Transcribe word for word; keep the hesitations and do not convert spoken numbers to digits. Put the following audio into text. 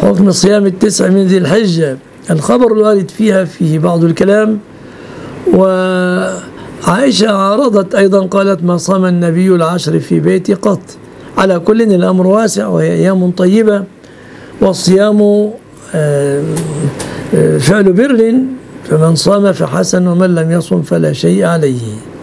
حكم صيام التسع من ذي الحجة. الخبر الوارد فيها فيه بعض الكلام. وعائشة عارضت أيضا، قالت ما صام النبي العشر في بيتي قط. على كل الأمر واسع، وهي أيام طيبة، والصيام فعل بر، فمن صام فحسن ومن لم يصم فلا شيء عليه.